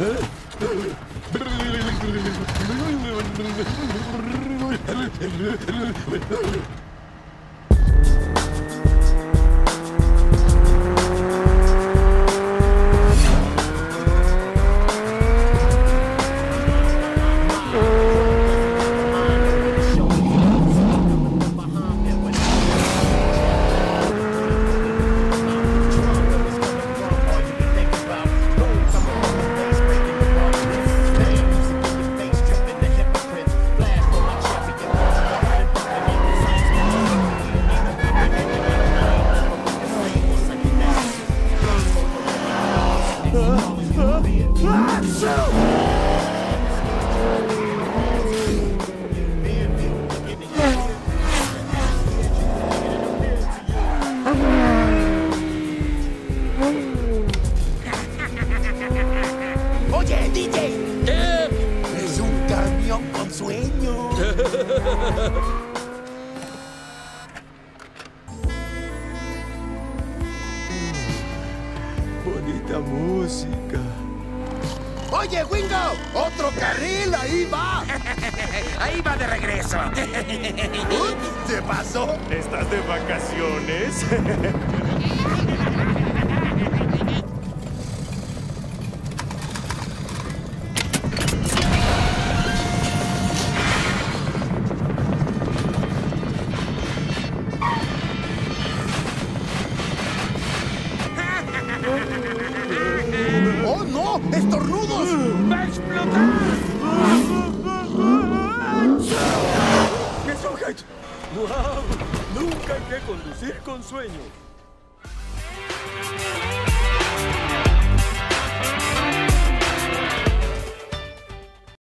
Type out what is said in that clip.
Oye, DJ. Es un camión con sueño. Bonita música. Oye, Wingo, otro carril, ahí va. Ahí va de regreso. ¿Se pasó? ¿Estás de vacaciones? ¡Oh, no! ¡Estornudos! ¡Va a explotar! ¡Qué sujeto! ¡Wow! Nunca hay que conducir con sueño.